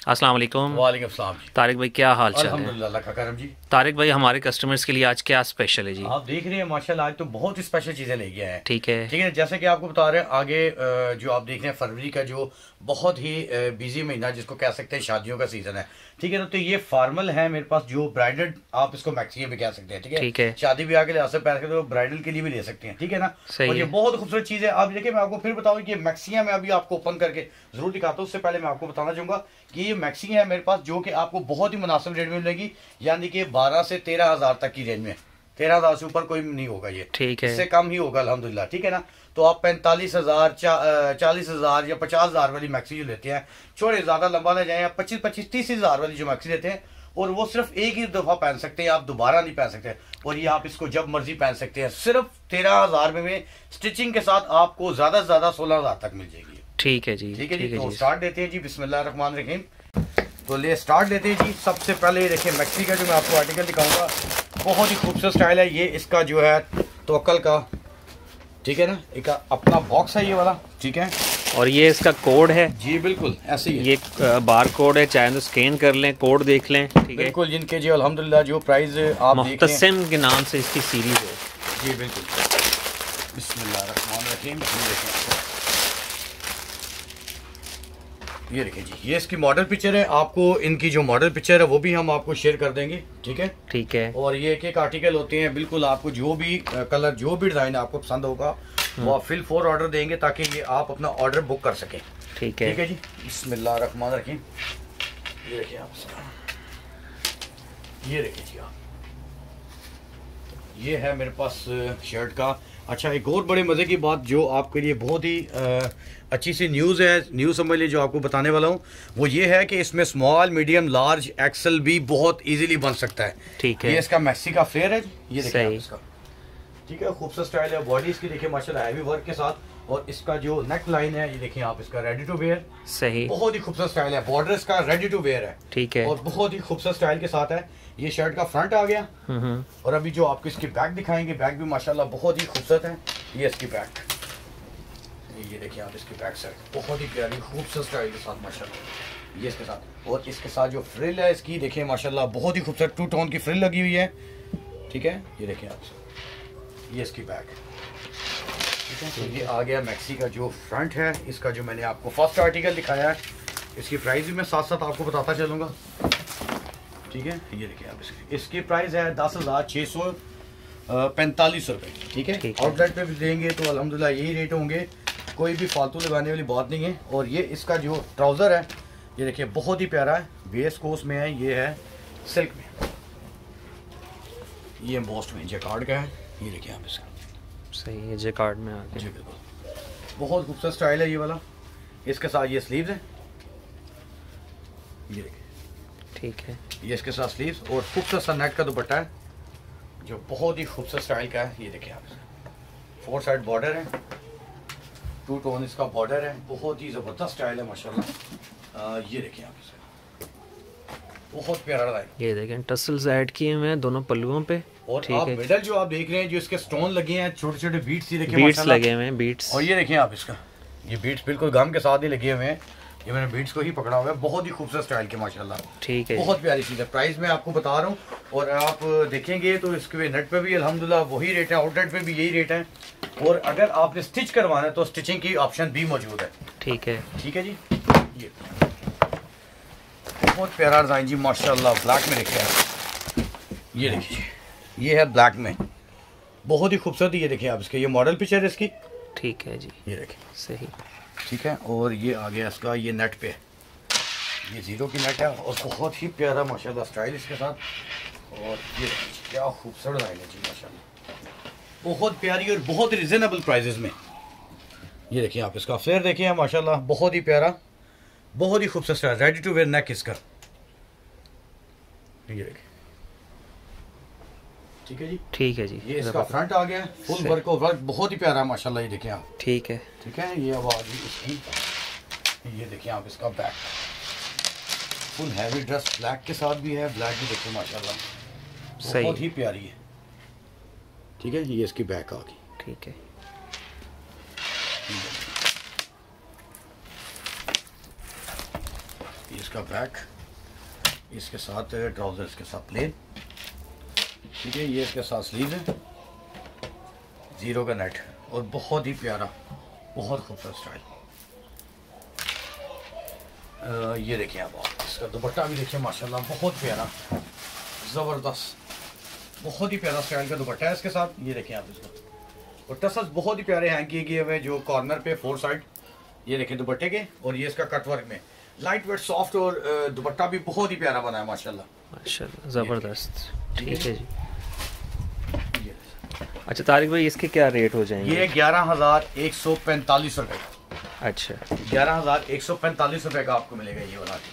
अस्सलाम वालेकुम। वालेकुम सलाम जी। तारिक भाई क्या हाल चाल है? अल्हम्दुलिल्लाह, अल्लाह का करम जी। तारिक भाई हमारे कस्टमर्स के लिए आज क्या स्पेशल है जी? आप देख रहे हैं माशाल्लाह, आज तो बहुत ही स्पेशल चीज़ें ले गया है। ठीक है। ठीक है, जैसे कि आपको बता रहे हैं आगे जो आप देख रहे हैं फरवरी का जो बहुत ही बिजी महीना जिसको कह सकते हैं शादियों का सीजन है। ठीक है ना, तो ये फॉर्मल है मेरे पास जो ब्राइडल, आप इसको मैक्सी भी कह सकते हैं। ठीक है, शादी ब्याह के लिए आसे पैर तो ब्राइडल के लिए भी ले सकते हैं। ठीक है ना, और ये बहुत खूबसूरत चीज़ है। आप देखिए, मैं आपको फिर बताऊँ कि मैक्सियाँ मैं अभी आपको ओपन करके जरूर दिखाता हूँ। उससे पहले मैं आपको बताना चाहूँगा कि ये मैक्सी है मेरे पास जो कि आपको बहुत ही मुनासिब रेट में मिलेगी, यानी कि 12 से 13 हज़ार तक की रेंज में। 13 हज़ार से ऊपर कोई नहीं होगा ये, ठीक है, इससे कम ही होगा अल्हम्दुलिल्लाह। ठीक है ना, तो आप 45 हज़ार 40 हज़ार या 50 हज़ार वाली मैक्सी जो लेते हैं, छोटे ज़्यादा लंबा ना जाए, या 25 30 हज़ार वाली जो मैक्सी लेते हैं, और वो सिर्फ एक ही दफ़ा पहन सकते हैं, आप दोबारा नहीं पहन सकते। और ये आप इसको जब मर्जी पहन सकते हैं। सिर्फ 13 हज़ार में स्टिचिंग के साथ आपको ज़्यादा से ज़्यादा 16 हज़ार तक मिल जाएगी। ठीक है जी, ठीक है जी। तो स्टार्ट देते हैं जी, बिस्मिल्लाहिर्रहमानिर्रहीम। तो ले स्टार्ट देते हैं जी। सबसे पहले ये देखिए मैक्सी का जो मैं आपको आर्टिकल दिखाऊंगा, बहुत ही खूबसूरत स्टाइल है ये। इसका जो है तवक्कल का, ठीक है ना, एक अपना बॉक्स है ये वाला। ठीक है, और ये इसका कोड है जी, बिल्कुल ऐसे ही है। ये बार कोड है, चाहे तो स्कैन कर लें, कोड देख लें। ठीक है, बिल्कुल, जिनके जो अल्हम्दुलिल्लाह जो प्राइस आप मुख्तसिम के नाम से इसकी सीरीज है जी, बिल्कुल। बिस्मिल्लाहिर्रहमानिर्रहीम। ये देखिए जी, ये इसकी मॉडल पिक्चर है। आपको इनकी जो मॉडल पिक्चर है वो भी हम आपको शेयर कर देंगे। ठीक है, ठीक है। और ये एक एक आर्टिकल होते हैं, बिल्कुल आपको जो भी कलर जो भी डिजाइन आपको पसंद होगा वो आप फिल फॉर ऑर्डर देंगे ताकि ये आप अपना ऑर्डर बुक कर सकें। ठीक है, ठीक है जी। बिस्मिल्लाहिर्रहमानिर्रहीम। ये देखिए आप, ये देखिए जी आप, ये है मेरे पास शर्ट का। अच्छा, एक और बड़े मज़े की बात जो आपके लिए बहुत ही अच्छी सी न्यूज़ है, न्यूज़ समझ लीजिए, जो आपको बताने वाला हूँ वो ये है कि इसमें स्मॉल, मीडियम, लार्ज, एक्सल भी बहुत इजीली बन सकता है। ठीक है। ये इसका मैक्सी का फ्लेयर है, ये देखिए आप इसका। ठीक है, खूबसूरत स्टाइल है। बॉडी इसकी देखिए माशाल्लाह हैवी वर्क के साथ, और इसका जो नेक लाइन है ये देखिए आप, इसका रेडी टू वेयर। सही, बहुत ही खूबसूरत स्टाइल है। बॉर्डर इसका रेडी टू वेयर है। ठीक है, और बहुत ही खूबसूरत स्टाइल के साथ है। ये शर्ट का फ्रंट आ गया। और अभी जो आपको इसकी बैक दिखाएंगे, बैक भी माशाल्लाह बहुत ही खूबसूरत है। ये इसकी बैक, ये देखिए आप, इसकी बैक साइड बहुत ही प्यारी खूबसूरत स्टाइल के साथ माशाल्लाह। ये इसके साथ, और इसके साथ जो फ्रिल है इसकी देखिए माशाल्लाह बहुत ही खूबसूरत 2 टोन की फ्रिल लगी हुई है। ठीक है, ये देखिए आप, ये इसकी बैक। ठीक है, तो ये आ गया मैक्सी का जो फ्रंट है। इसका जो मैंने आपको फर्स्ट आर्टिकल दिखाया है, इसकी प्राइस भी मैं साथ साथ आपको बताता चलूँगा। ठीक है, ये देखिए आप, इसकी प्राइस है 10,645 रुपये। ठीक है, आउटलेट पे भी देंगे तो अल्हम्दुलिल्लाह यही रेट होंगे, कोई भी फालतू लगाने वाली बात नहीं है। और ये इसका जो ट्राउज़र है ये देखिए बहुत ही प्यारा है, वेस्ट कोस में है, ये है सिल्क में, ये एम्बॉस्ड में जैकार्ड का है। ये देखिए आप इसका, सही है, जैकार्ड में आ गया जी, बिल्कुल बहुत खूबसूरत स्टाइल है ये वाला। इसके साथ ये स्लीव्स है, ये देखिए, ठीक है, ये इसके साथ स्लीव्स, और खूबसूरत सा नेट का दुपट्टा है जो बहुत ही खूबसूरत स्टाइल का है। ये देखिए आप, 4 साइड बॉर्डर है, 2 टोन इसका बॉर्डर है, बहुत ही ज़बरदस्त स्टाइल है माशाल्लाह। ये देखिए आप, बहुत प्यारा लगा है। ये देखें टसल्स ऐड किए हुए हैं दोनों पल्लुओं पे। और आप मिडल जो आप देख रहे हैं, जो इसके स्टोन लगे हैं, छोटे छोटे बीट्स ही देखिए, बीट्स लगे हुए हैं, बीट्स। और ये देखिए आप, इसका ये बीट्स बिल्कुल गम के साथ ही लगे हुए हैं। ये मैंने बीट्स को ही पकड़ा हुआ है, बहुत ही खूबसूरत स्टाइल के माशाल्लाह। ठीक है, बहुत प्यारी चीज़ है। प्राइस मैं आपको बता रहा हूँ, और आप देखेंगे तो इसके नेट पे भी अल्हम्दुलिल्लाह वही रेट है, आउटलेट पे भी यही रेट है। और अगर आपने स्टिच करवाना है तो स्टिचिंग की ऑप्शन भी मौजूद है। ठीक है, ठीक है जी। ये बहुत प्यारा डिज़ाइन जी माशाल्लाह, ब्लैक में देखिए आप, ये देखिए, ये है ब्लैक में, बहुत ही खूबसूरत। ये देखिए आप, इसके ये मॉडल पिक्चर है इसकी। ठीक है जी, ये देखिए, सही, ठीक है। और ये आ गया इसका, ये नेट पे, ये 0 की नेट है, और बहुत ही प्यारा माशाल्लाह स्टाइल इसके साथ। और ये क्या खूबसूरत डिज़ाइन है जी माशाल्लाह, बहुत प्यारी और बहुत रिजनेबल प्राइजेस में। ये देखिए आप, इसका फ्लेयर देखिए माशाल्लाह, बहुत ही प्यारा, बहुत ही खूबसूरत style, ready to wear neck इसका। ये देखिए, ठीक है जी, ठीक है जी। ये इसका फ्रंट आ गया, फुल वर्क और वर्क बहुत ही प्यारा है माशाल्लाह। ये देखिए आप, ठीक है, ठीक है। ये अब आ गई इसकी, ये देखिए आप, इसका back full heavy dress black के साथ भी है, ब्लैक भी देखिए माशाल्लाह बहुत ही प्यारी है। ठीक है, ये इसकी बैक आ गई। ठीक है, इसका बैक, इसके साथ ट्राउजर, इसके साथ प्लेन, ठीक है। ये इसके साथ स्लीव है, जीरो का नेट, और बहुत ही प्यारा, बहुत खूबसूरत स्टाइल। ये देखिए आप, इसका दुपट्टा भी देखिए माशाल्लाह, बहुत प्यारा, ज़बरदस्त, बहुत ही प्यारा स्टाइल का दुपट्टा है इसके साथ। ये देखिए आप इसका, और टसल्स बहुत ही प्यारे हैंग किए हुए जो कॉर्नर पे 4 साइड, ये देखिए दुपट्टे के, और ये इसका कटवर्क में लाइट वेट सॉफ्ट, और दुपट्टा भी बहुत ही प्यारा बना है माशाल्लाह, माशाल्लाह, ज़बरदस्त। ठीक है जी। अच्छा तारिक भाई, इसके क्या रेट हो जाएंगे? ये 11,145 रुपए। अच्छा, 11,145 रुपए का आपको मिलेगा ये वाला।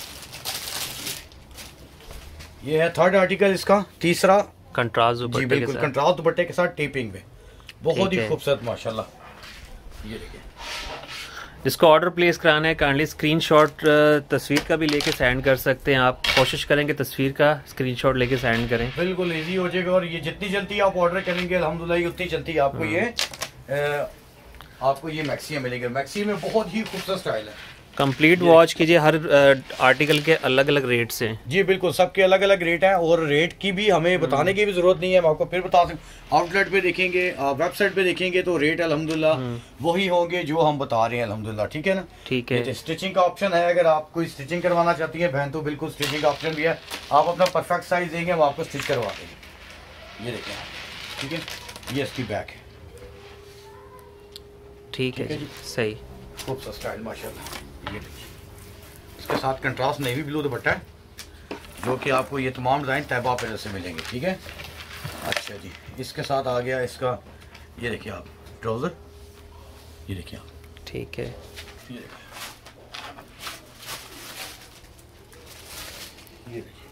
ये है थर्ड आर्टिकल इसका, तीसरा कंट्रास्ट जी दुपट्टे के बिल्कुल, साथ। कंट्रास्ट दुपट्टे के साथ टेपिंग पे, बहुत ही है। खूबसूरत माशाल्लाह। ये देखिए, जिसको ऑर्डर प्लेस कराना है काइंडली स्क्रीनशॉट तस्वीर का भी लेके सेंड कर सकते हैं आप। कोशिश करें कि तस्वीर का स्क्रीनशॉट लेके सेंड करें, बिल्कुल इजी हो जाएगा। और ये जितनी जल्दी आप ऑर्डर करेंगे अल्हम्दुलिल्लाह, उतनी जल्दी आपको ये मैक्सी मिलेगा। मैक्सी में बहुत ही खूबसूरत स्टाइल है। कंप्लीट वॉच कीजिए, हर आर्टिकल के अलग अलग रेट्स हैं जी बिल्कुल, सबके अलग अलग रेट हैं, और रेट की भी हमें बताने की भी जरूरत नहीं है, हम आपको फिर बता सकते। आउटलेट पे देखेंगे, वेबसाइट पे देखेंगे तो रेट अल्हम्दुलिल्लाह वही होंगे जो हम बता रहे हैं अल्हम्दुलिल्लाह, ठीक है ना। ठीक है। स्टिचिंग का ऑप्शन है, अगर आप कोई स्टिचिंग करवाना चाहती है बहन तो बिल्कुल स्टिचिंग का ऑप्शन भी है। आप अपना परफेक्ट साइज देंगे, हम आपको स्टिच करवा देंगे। ये देखें, ठीक है, ये इसकी बैक है। ठीक है जी, सही, खूबसूरत स्टाइल माशाल्लाह। ये देखिए, इसके साथ कंट्रास्ट नेवी ब्लू दुपट्टा है, जो कि आपको ये तमाम डिज़ाइन तैबा पे से मिलेंगे, ठीक है। अच्छा जी, इसके साथ आ गया इसका, ये देखिए आप ट्राउज़र, ये देखिए आप, ठीक है। ये देखिए, ये देखिए,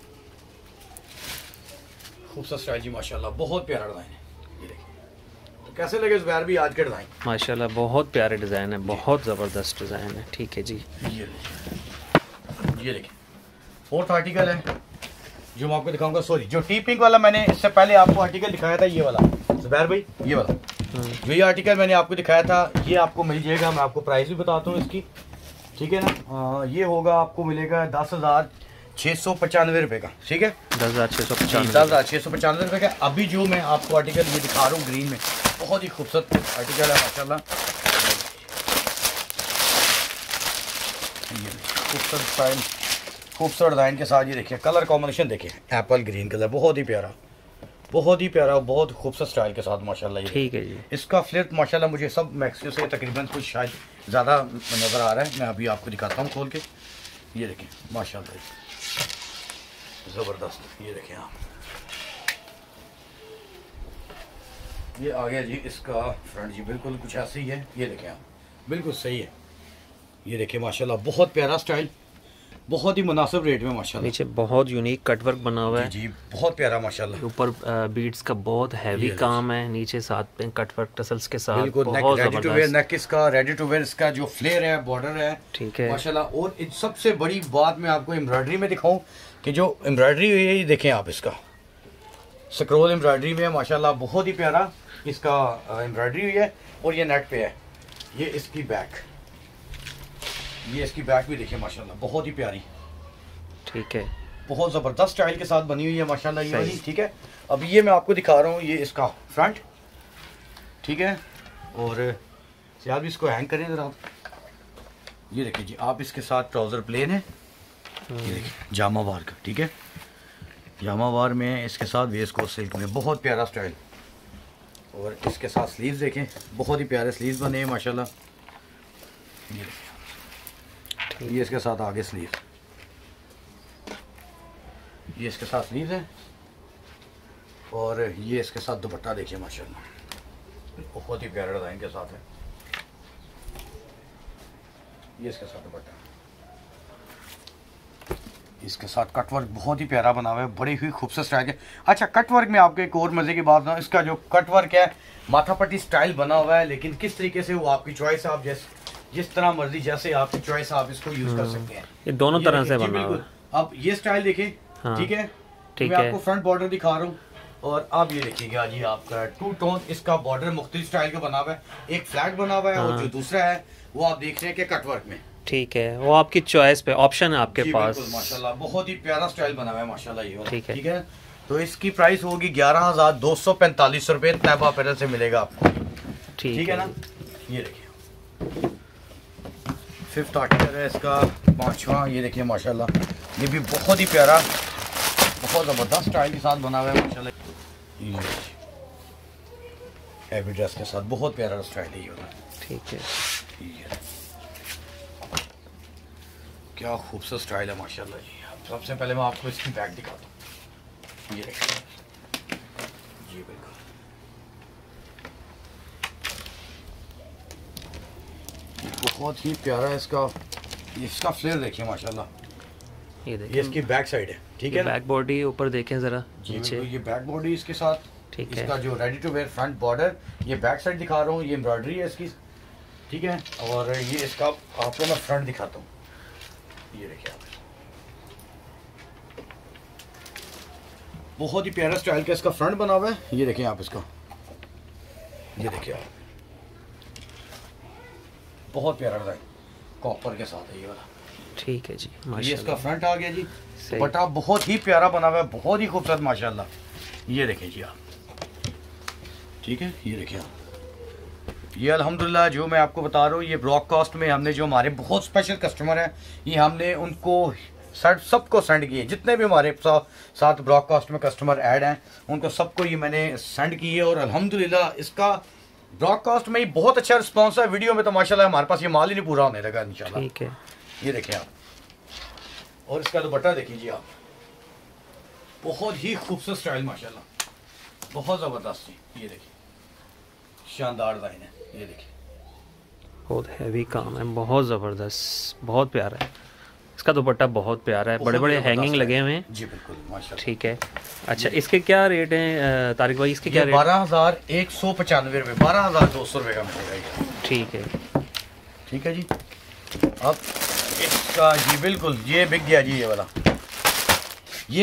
खूबसूरत स्टाइल जी माशाल्लाह, बहुत प्यारा डिज़ाइन है। ये देखिए, तो कैसे लगे ज़ुबैर भी आज के डिज़ाइन? माशाल्लाह बहुत प्यारे डिज़ाइन है, बहुत ज़बरदस्त डिज़ाइन है। ठीक है जी, ये देखिए, फोर्थ आर्टिकल है जो मैं आपको दिखाऊंगा। सॉरी, जो टी पिंक वाला मैंने इससे पहले आपको आर्टिकल दिखाया था, ये वाला ज़ुबैर भाई, ये वाला जो ये आर्टिकल मैंने आपको दिखाया था, ये आपको मिल जाएगा। मैं आपको प्राइस भी बताता हूँ इसकी, ठीक है ना। ये होगा, आपको मिलेगा 10,695 रुपये का, ठीक है, 10,695 रुपये का। अभी जो मैं आपको आर्टिकल ये दिखा रहा हूँ ग्रीन में, बहुत ही खूबसूरत आर्टिकल है माशाल्लाह। ये खूबसूरत स्टाइल, खूबसूरत डिज़ाइन के साथ, ये देखिए कलर कॉम्बिनेशन देखिए, एप्पल ग्रीन कलर, बहुत ही प्यारा, बहुत ही प्यारा, बहुत खूबसूरत स्टाइल के साथ माशाल्लाह। ठीक है जी। इसका फ्लिप माशाल्लाह मुझे सब मैक्सियो से तकरीबन कुछ शायद ज़्यादा नज़र आ रहा है। मैं अभी आपको दिखाता हूँ खोल के। ये देखें माशाल्लाह, ज़बरदस्त। ये देखें आप, ये आ गया जी इसका फ्रंट जी, बिल्कुल कुछ ऐसे ही है। ये देखें आप, बिल्कुल सही है। ये देखिए माशाल्लाह, बहुत प्यारा स्टाइल, बहुत ही मुनासिब रेट में माशाल्लाह। नीचे बहुत यूनिक कटवर्क बना हुआ है जी, बहुत प्यारा माशाल्लाह। ऊपर बीड्स का बहुत हैवी काम है, नीचे साथ पे कटवर्क टसल्स के साथ, बिल्कुल बहुत रेडी टू वेयर नेक, इसका रेडी टू वेयर इसका जो फ्लेयर है, बॉर्डर है, ठीक है माशाल्लाह। और सबसे बड़ी बात मैं आपको एम्ब्रॉयडरी में दिखाऊं कि जो एम्ब्रॉयडरी हुई है, ये देखें आप, इसका स्क्रोल एम्ब्रॉयडरी में माशाल्लाह, बहुत ही प्यारा इसका एम्ब्रॉयडरी हुई है। और ये नेट पे है। ये इसकी बैक, ये इसकी बैक भी देखिए माशाल्लाह, बहुत ही प्यारी, ठीक है, बहुत ज़बरदस्त स्टाइल के साथ बनी हुई है माशाल्लाह ये वाली, ठीक है। अब ये मैं आपको दिखा रहा हूँ, ये इसका फ्रंट, ठीक है। और यार भी इसको हैंग करें जरा आप, ये देखिए जी आप, इसके साथ ट्राउज़र प्लेन है, ये देखिए जामावार का, ठीक है, जामावार में इसके साथ वेस्ट कोट सिल्क में, बहुत प्यारा स्टाइल। और इसके साथ स्लीव्स देखें, बहुत ही प्यारे स्लीव्स बने हैं माशाल्लाह। ये इसके साथ आगे स्लीव, ये इसके साथ स्लीव है। और ये इसके साथ दुपट्टा देखिए माशाल्लाह, बहुत ही प्यारा डिज़ाइन के साथ है। ये इसके साथ दुपट्टा, इसके साथ कटवर्क बहुत ही प्यारा बना हुआ है, बड़ी ही खूबसूरत स्टाइल है। अच्छा, कटवर्क में आपको एक और मज़े की बात ना, इसका जो कटवर्क है माथा पट्टी स्टाइल बना हुआ है, लेकिन किस तरीके से वो आपकी चॉइस है, आप जिस तरह मर्जी, जैसे आपकी चॉइस आप इसको यूज कर सकते हैं। ये दोनों तरह से बना हुआ है। अब ये स्टाइल देखें, ठीक है, ठीक मैं है, आपको फ्रंट बॉर्डर दिखा रहा हूँ। और अब ये देखिएगा जी, आपका 2 टोन इसका बॉर्डर मुख्तलिफ स्टाइल का बना हुआ है, एक फ्लैट बना हुआ है और जो दूसरा है वो आप देख रहे हैं कि कटवर्क में, ठीक है, वो आपकी चॉइस पे ऑप्शन है आपके पास। माशाल्लाह बहुत ही प्यारा स्टाइल बना हुआ है माशाल्लाह ये। ठीक है। तो इसकी प्राइस होगी 11,245 रुपए तैयबा अपैरल से मिलेगा आपको। ठीक है ना। ये देखिए 5th आर्टिकल है इसका, 5वां। ये देखिए माशाल्लाह ये भी बहुत ही प्यारा, बहुत ज़बरदस्त स्टाइल के साथ बना हुआ है माशाल्लाह। ये हैवी ड्रेस के साथ बहुत प्यारा स्टाइल है ये। ठीक है, ये क्या खूबसूरत स्टाइल है माशाल्लाह जी। सबसे पहले मैं आपको इसकी बैग दिखाता हूँ। ये देखिए जी, बिल्कुल बहुत ही प्यारा है इसका फ्लेयर देखिए माशाल्लाह। ये देखिए ये इसकी बैक साइड है। ठीक है, बैक बॉडी ऊपर देखें जरा नीचे। ये बैक बॉडी इसके साथ। ठीक है, इसका जो ready to wear front border, ये बैक साइड दिखा रहा हूँ, ये एम्ब्रॉयडरी है इसकी। ठीक है, और ये इसका आपको मैं फ्रंट दिखाता हूँ। ये देखिए आप, बहुत ही प्यारा स्टाइल का इसका फ्रंट बना हुआ है। ये देखें आप इसका, ये देखिए आप, बहुत प्यारा डिजाइन कॉपर के साथ है ये वाला। ठीक है जी, माशाल्लाह। ये इसका फ्रंट आ गया जी। दुपट्टा बहुत ही प्यारा बना हुआ है, बहुत ही खूबसूरत माशाल्लाह। ये देखें जी आप, ठीक है, ये देखिए आप, ये अल्हम्दुलिल्लाह जो मैं आपको बता रहा हूँ, ये ब्रॉडकास्ट में हमने जो हमारे बहुत स्पेशल कस्टमर हैं, ये हमने उनको सबको सेंड किए। जितने भी हमारे साथ ब्रॉडकास्ट में कस्टमर ऐड हैं उनको सबको ये मैंने सेंड किए, और अल्हम्दुलिल्लाह इसका ब्रॉडकास्ट में ही बहुत अच्छा रिस्पांस है। वीडियो में तो माशाल्लाह हमारे पास ये माल ही नहीं पूरा होने लगा इंशाल्लाह। ठीक है, ये देखें आप, और इसका दुपट्टा देखिए आप, बहुत ही खूबसूरत स्टाइल माशाल्लाह, बहुत ज़बरदस्त। ये देखिए शानदार डिज़ाइन है। ये देखिए बहुत हैवी काम है, बहुत ज़बरदस्त, बहुत प्यारा है। इसका दुपट्टा बहुत प्यारा है, बड़े बड़े हैंगिंग लगे हुए हैं जी, बिल्कुल माशाल्लाह। ठीक है। अच्छा, इसके क्या रेट हैं तारिक भाई? इसके क्या रेट? 12,195 रुपये, 12,200 रुपये का मिलेगा। ठीक है, ठीक है जी। अब इसका जी बिल्कुल ये बिक गया जी, ये वाला, ये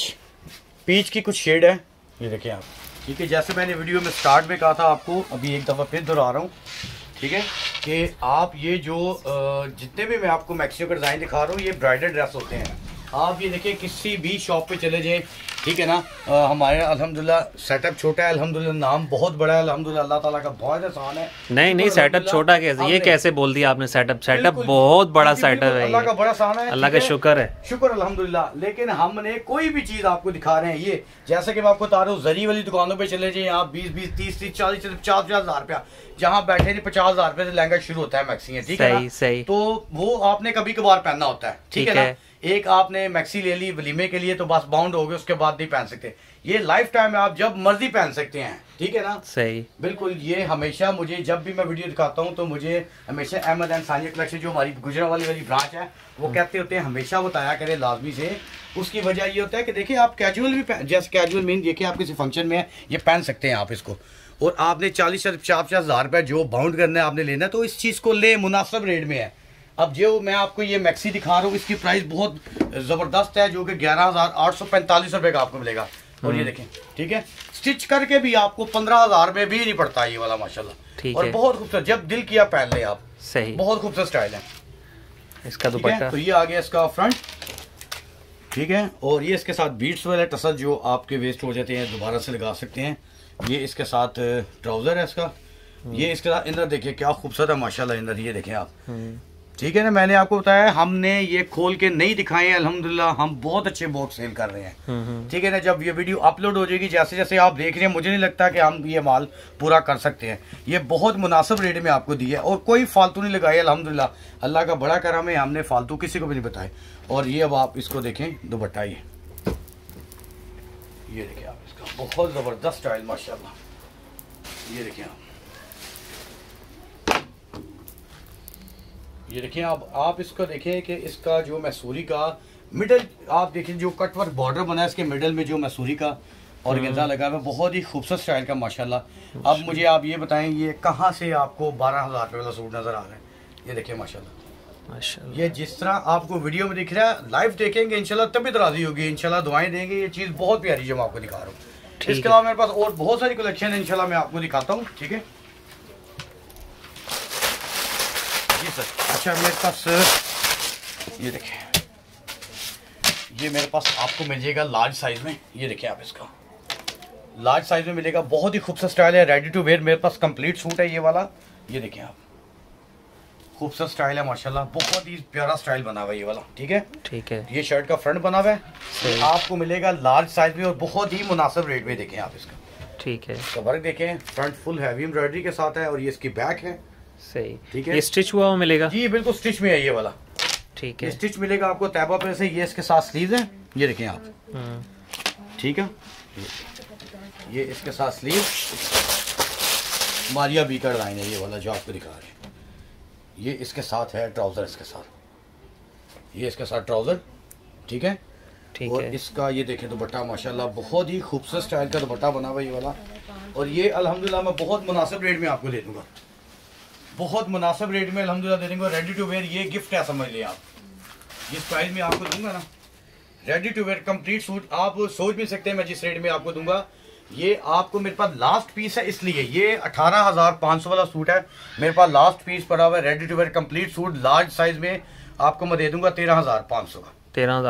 पीच की कुछ शेड है। ये देखें आप, ठीक है, जैसे मैंने वीडियो में स्टार्ट में कहा था आपको, अभी एक दफ़ा फिर दोहरा रहा हूँ। ठीक है, कि आप ये जो जितने भी मैं आपको मैक्सियो का डिज़ाइन दिखा रहा हूँ, ये ब्राइडल ड्रेस होते हैं। आप ये देखिए किसी भी शॉप पे चले जाएं, ठीक है ना, हमारे अल्हम्दुलिल्लाह सेटअप छोटा है, अल्हम्दुलिल्लाह नाम बहुत बड़ा है, अल्हम्दुलिल्लाह अल्लाह ताला का बहुत एहसान है। नहीं सेटअप छोटा कैसे, ये कैसे बोल दिया आपने? सेटअप बहुत बड़ा सेटअप है, अल्लाह का बड़ा एहसान है, अल्लाह का शुक्र है, शुक्र अल्हम्दुलिल्लाह। लेकिन हमने कोई भी चीज आपको दिखा रहे हैं, ये जैसे कि मैं आपको बता रहा हूँ, जरी वाली दुकानों पे चले जाइए आप, 20-20, 30-30, 40-40, 50,000 रुपया, जहाँ बैठे नहीं 50,000 रुपये से लहंगा शुरू होता है मैक्सी है। ठीक है ना? सही। तो वो आपने कभी कभार पहनना होता है। ठीक है ना, एक आपने मैक्सी ले ली वलीमे के लिए तो बस बाउंड हो गए, उसके बाद नहीं पहन सकते। ये लाइफ टाइम आप जब मर्जी पहन सकते हैं। ठीक है ना, सही, बिल्कुल। ये हमेशा मुझे जब भी मैं वीडियो दिखाता हूँ तो मुझे हमेशा अहमद एंड सानिया कलेक्शन जो हमारी गुजरावाली वाली ब्रांच है वो कहते होते हैं हमेशा बताया करें लाजमी से। उसकी वजह ये होता है कि देखिए आप कैजुअल भी, जैसे कैजुअल मीन देखिए आप किसी फंक्शन में ये पहन सकते हैं आप इसको, और आपने 40-50,000 रुपये जो बाउंड करना है आपने लेना है, तो इस चीज़ को ले, मुनासिब रेट में है। अब जो मैं आपको ये मैक्सी दिखा रहा हूँ, इसकी प्राइस बहुत ज़बरदस्त है, जो कि 11,845 रुपये का आपको मिलेगा। और ये देखें, ठीक है, स्टिच करके भी आपको 15,000 में भी नहीं पड़ता ये वाला माशाल्लाह। और बहुत खूबसूरत, जब दिल किया पहन ले आप, सही, बहुत खूबसूरत स्टाइल है इसका दुपट्टा। तो ये आ गया इसका फ्रंट, ठीक है, और ये इसके साथ बीट्स वाले टसल जो आपके वेस्ट हो जाते हैं दोबारा से लगा सकते हैं। ये इसके साथ ट्राउजर है इसका, ये इसके साथ इनर देखिए क्या खूबसूरत है माशाल्लाह इनर, ये देखें आप। ठीक है ना, मैंने आपको बताया हमने ये खोल के नहीं दिखाए, अल्हम्दुलिल्लाह हम बहुत अच्छे बोट सेल कर रहे हैं। ठीक है ना, जब ये वीडियो अपलोड हो जाएगी, जैसे जैसे आप देख रहे हैं, मुझे नहीं लगता कि हम ये माल पूरा कर सकते हैं। ये बहुत मुनासिब रेट में आपको दिया है और कोई फालतू नहीं लगाई, अल्हम्दुलिल्लाह अल्लाह का बड़ा करम है, हमने फालतू किसी को भी नहीं बताए। और ये अब आप इसको देखें दुपट्टा, ये देखिए आप, इसका बहुत ज़बरदस्त स्टाइल माशाल्लाह। ये देखिए ये देखिए आप इसको देखें कि इसका जो मैसूरी का मिडल आप देखें, जो कटवर्क बॉर्डर बना है इसके मिडल में, जो मैसूरी का और गेंदा लगा है, बहुत ही खूबसूरत स्टाइल का माशाल्लाह। अब मुझे आप ये बताएं, ये कहाँ से आपको 12,000 रुपये वाला सूट नजर आ रहा है? ये देखिए माशाल्लाह, ये जिस तरह आपको वीडियो में दिख रहा है, लाइव देखेंगे इंशाल्लाह तभी तो राजी होगी, इंशाल्लाह दुआएं देंगे। ये चीज़ बहुत प्यारी जो मैं आपको दिखा रहा हूँ। इसके अलावा मेरे पास और बहुत सारी कलेक्शन है, इंशाल्लाह मैं आपको दिखाता हूँ। ठीक है जी सर, अच्छा मेरे पास ये देखिए, ये मेरे पास आपको मिल जाएगा लार्ज साइज में। ये देखिए आप, इसका लार्ज साइज में मिलेगा। बहुत ही खूबसूरत स्टाइल है, रेडी टू वेयर। मेरे पास कंप्लीट सूट है ये वाला। ये देखिए आप, खूबसूरत स्टाइल है माशाल्लाह, बहुत ही प्यारा स्टाइल बना हुआ है ये वाला। ठीक है, ठीक है। ये शर्ट का फ्रंट बना हुआ है, आपको मिलेगा लार्ज साइज में और बहुत ही मुनासिब रेट में। देखें आप इसका, ठीक है। इसका वर्क देखें, फ्रंट फुल हैवी एम्ब्रॉयडरी के साथ है और ये इसकी बैक है। सही, ठीक है। ये स्टिच हुआ मिलेगा जी, बिल्कुल स्टिच में है ये वाला। ठीक है, स्टिच मिलेगा आपको तैबा पे से। ये इसके साथ स्लीव है, ये देखें आप। ठीक है, ये इसके साथ स्लीव मारिया बीकर लाइन है ये वाला जो आपको दिखा रहे हैं। ये इसके साथ है ट्राउजर, इसके साथ ये इसके साथ ट्राउजर। ठीक है, ठीक और है। इसका ये देखें दुपट्टा माशाल्लाह बहुत ही खूबसूरत स्टाइल का दुपट्टा बना हुआ ये वाला। और ये अल्हम्दुलिल्लाह मैं बहुत मुनासिब रेट में आपको दे दूंगा, बहुत मुनासिब रेट में अल्हम्दुलिल्लाह दे दूंगा। रेडी टू वेयर ये गिफ्ट है, समझ लिया आप। जिस प्राइस में आपको दूंगा ना, ready to wear complete suit, आप सोच भी सकते हैं मैं जिस रेट में आपको दूंगा। ये आपको मेरे पास लास्ट पीस है, इसलिए ये 18,500 वाला सूट है। मेरे पास लास्ट पीस पड़ा हुआ है, ready to wear complete suit large size में आपको मैं दे दूंगा 13,500 का।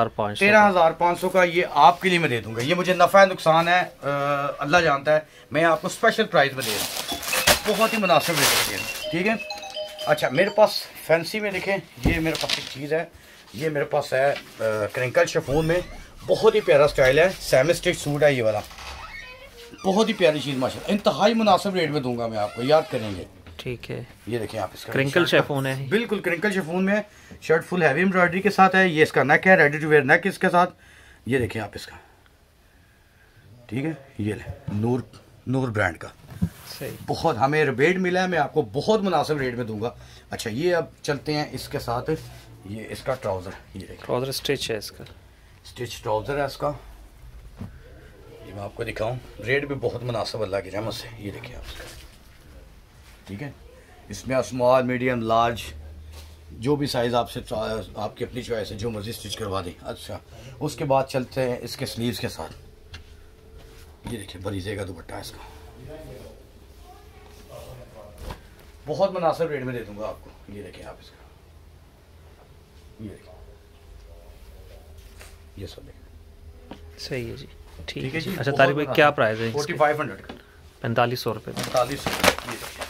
13,500 का ये आपके लिए मैं दे दूंगा। ये मुझे नफा नुकसान है अल्लाह जानता है, मैं आपको स्पेशल प्राइस में दे रहा हूँ, बहुत ही मुनासिब रेट में दे रहा हूँ। ठीक है, अच्छा मेरे पास फैंसी में देखें, ये मेरे पास एक चीज़ है, ये मेरे पास है क्रिंकल शिफॉन में, बहुत ही प्यारा स्टाइल है, सेमी स्टिच सूट है ये वाला, बहुत ही प्यारी चीज़ माशाल्लाह, इंतहाई मुनासिब रेट में दूंगा मैं आपको, याद करेंगे। ठीक है, ये देखिए आप, इसका क्रिंकल शिफॉन है, बिल्कुल क्रिंकल शिफॉन में। शर्ट फुल हैवी एम्ब्रॉयडरी के साथ है। ये इसका नेक है, रेडी टू वेयर नेक इसके साथ। ये देखिए आप इसका, ठीक है, ये ले नूर ब्रांड का। सही, बहुत हमें रिबेट मिला है, मैं आपको बहुत मुनासिब रेट में दूंगा। अच्छा ये अब चलते हैं इसके साथ, ये इसका ट्राउजर, ये देखिए ट्राउजर स्टिच है इसका, स्टिच ट्राउजर है इसका। ये मैं आपको दिखाऊं, रेट भी बहुत मुनासिब अल्लाह की रहमत से। ये देखिए आप इसका, ठीक है, इसमें स्मॉल मीडियम लार्ज जो भी साइज़ आपसे आपकी अपनी चॉइस है, जो मर्जी स्टिच करवा दें। अच्छा उसके बाद चलते हैं इसके स्लीव्स के साथ। ये देखिए बरीजे का दुपट्टा इसका, बहुत मुनासिब रेट में दे दूंगा आपको। ये देखिए आप इसका, ये देखिए, ये सब देखिए। सही है जी, ठीक है जी। अच्छा तारिक भाई क्या प्राइस है? 4500 का, 4500 रुपये। 4500।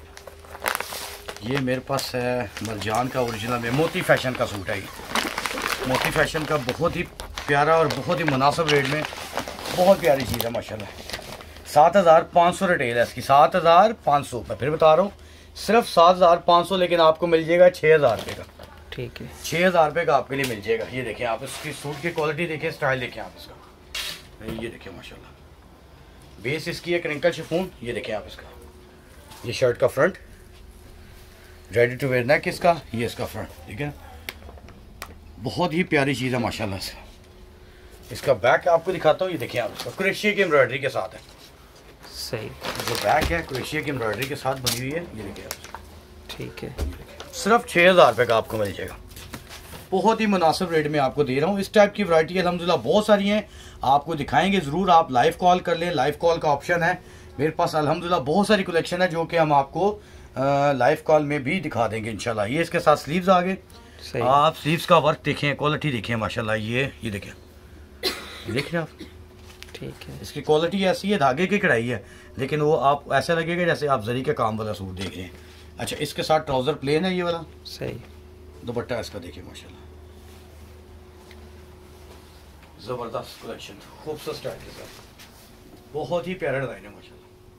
ये मेरे पास है मरजान का ओरिजिनल में, मोती फैशन का सूट है ये, मोती फैशन का, बहुत ही प्यारा और बहुत ही मुनासिब रेट में, बहुत प्यारी चीज़ है माशाल्लाह। 7,500 रिटेल है इसकी, 7,500 मैं फिर बता रहा हूँ, सिर्फ 7,500, लेकिन आपको मिल जाएगा 6,000 रुपये का। ठीक है, 6,000 रुपये का आपके लिए मिल जाएगा। ये देखें आप, इसकी सूट की क्वालिटी देखिए, स्टाइल देखें आप इसका, ये देखिए माशाल्लाह। बेस इसकी है क्रिंकल शिफॉन। ये देखें आप इसका, ये शर्ट का front, ready to wear neck इसका, ये इसका फ्रंट। ठीक है, बहुत ही प्यारी चीज़ है माशाल्लाह से। इसका बैक आपको दिखाता हूँ, ये देखिए आप, इसका क्रोशिया की एम्ब्रॉयडरी के साथ है। सही, जो बैक है क्रोशिया की एम्ब्रॉयडरी के साथ बनी हुई है। ये देखिए आप, ठीक है, सिर्फ 6,000 रुपये का आपको मिल जाएगा, बहुत ही मुनासिब रेट में आपको दे रहा हूँ। इस टाइप की वैरायटी अल्हम्दुलिल्लाह बहुत सारी हैं, आपको दिखाएंगे ज़रूर। आप लाइव कॉल कर लें, लाइव कॉल का ऑप्शन है मेरे पास अल्हम्दुलिल्लाह, बहुत सारी कलेक्शन है जो कि हम आपको लाइव कॉल में भी दिखा देंगे इंशाल्लाह। ये इसके साथ स्लीव्स आ गए, आप स्लीव्स का वर्क देखें, क्वालिटी देखें माशाल्लाह। ये देखें, देख रहे हैं आप, ठीक है, इसकी क्वालिटी ऐसी है, धागे की कढ़ाई है, लेकिन वो आप ऐसा लगेगा जैसे आप जरी के काम वाला सूट देख रहे हैं। अच्छा इसके साथ ट्राउजर प्लेन है ये वाला। सही, दुपट्टा इसका देखिए माशाल्लाह, जबरदस्त कलेक्शन, खूबसूरत स्टाइल के साथ, बहुत ही प्यारा डिजाइन है माशाल्लाह।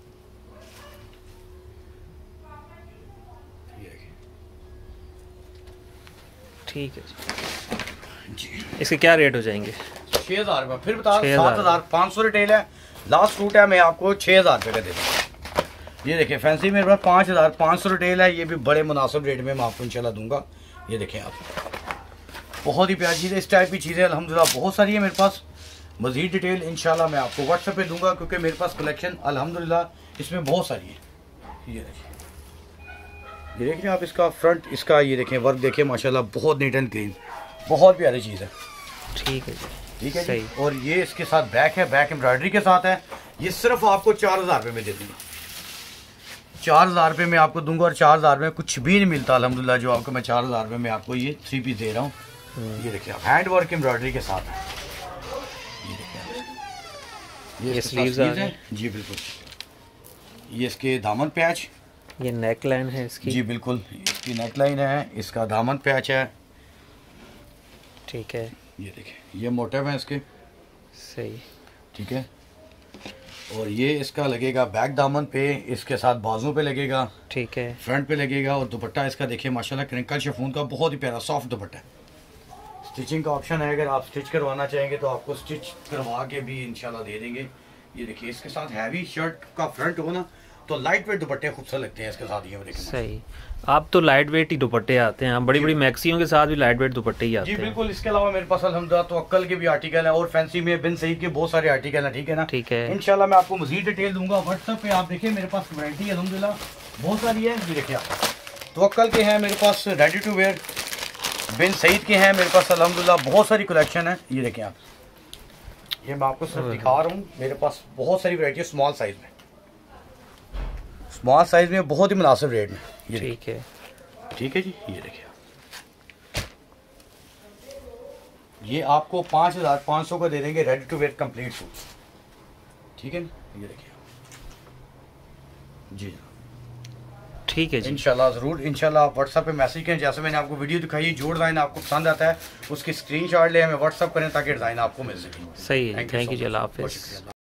ठीक है जी, इसके क्या रेट हो जाएंगे? 6,000 रुपये, फिर बता 7,500 रिटेल है, लास्ट सूट है, मैं आपको 6,000 रुपये का दे दूँगा। ये देखिए फैंसी मेरे पास 5,500 रिटेल है, ये भी बड़े मुनासिब रेट में मैं आपको इंशाल्लाह दूंगा। ये देखें आप, बहुत ही प्यारी चीज़ है। इस टाइप की चीज़ें अल्हम्दुलिल्लाह बहुत सारी है मेरे पास। मज़ीद डिटेल इंशाल्लाह मैं आपको व्हाट्सएप पे दूंगा, क्योंकि मेरे पास कलेक्शन अल्हम्दुलिल्लाह इसमें बहुत सारी है। ये देखिए, ये देखिए आप, इसका फ्रंट, इसका ये देखें वर्क देखिए माशाल्लाह, बहुत नीट एंड क्लीन, बहुत प्यारी चीज़ है। ठीक है जी, ठीक है सही। जी। और ये इसके साथ बैक है, बैक एम्ब्रॉयडरी के साथ है। ये सिर्फ आपको 4,000 रुपये में दे दूँगा, 4,000 रुपये में आपको दूंगा, और 4,000 में कुछ भी नहीं मिलता अल्हम्दुलिल्लाह, जो आपको मैं 4,000 रुपये में आपको ये 3 पीस दे रहा हूँ। ये देखिए आप हैंड वर्क एम्ब्रॉयडरी के साथ है। ये देखिए ये स्लीव्स है जी बिल्कुल। ये इसके दामन पैच, ये नेक लाइन है इसकी जी बिल्कुल, इसकी नेक लाइन है, इसका दामन पैच है। ठीक है, ये देखिए ये मोटिव है इसके, सही, ठीक है। और ये इसका लगेगा बैक दामन पे, इसके साथ बाजू पे लगेगा, ठीक है, फ्रंट पे लगेगा। और दुपट्टा इसका देखिए माशाल्लाह क्रिंकल शिफॉन का बहुत ही प्यारा सॉफ्ट दुपट्टा है। स्टिचिंग का ऑप्शन है, अगर आप स्टिच करवाना चाहेंगे तो आपको स्टिच करवा के भी इंशाल्लाह दे देंगे। ये देखिए इसके साथ हैवी शर्ट का फ्रंट हो ना तो लाइट वेट दुपट्टे खूबसूरत लगते हैं इसके साथ। ये देखिए सही, आप तो लाइट वेट ही दुपट्टे आते हैं, बड़ी बड़ी मैक्सियों के साथ भी लाइट वेट दुपट्टे ही आते हैं। जी बिल्कुल। इसके अलावा मेरे पास अल्हम्दुलिल्लाह तो अक्कल के भी आर्टिकल है, और फैंसी में बिन सईद के बहुत सारे आर्टिकल हैं, ठीक है ना। ठीक है, इंशाल्लाह मैं आपको मजीद डिटेल दूंगा व्हाट्सएप पे। आप देखिए मेरे पास वैरायटी अल्हम्दुलिल्लाह बहुत सारी है। ये देखिए आप तो अक्कल के हैं मेरे पास, ready to wear Bin Saeed के हैं मेरे पास अल्हम्दुलिल्लाह बहुत सारी कलेक्शन है। ये देखिए आप, ये मैं आपको सिर्फ दिखा रहा हूँ, मेरे पास बहुत सारी वैरायटी है स्मॉल साइज में, स्मॉल साइज में बहुत ही मुनासिब रेट में। ये ठीक है, ठीक है जी। ये देखिए ये आपको 5,500 का दे देंगे ready to wear complete suit, ठीक है ना। ये देखिए जी ठीक है जी, इंशाल्लाह ज़रूर। इंशाल्लाह आप व्हाट्सएप पे मैसेज करें, जैसे मैंने आपको वीडियो दिखाई, जो डिज़ाइन आपको पसंद आता है उसकी स्क्रीनशॉट ले हमें व्हाट्सएप करें ताकि डिज़ाइन आपको मिल सके। सही है, थैंक यू, चला हाफिज़।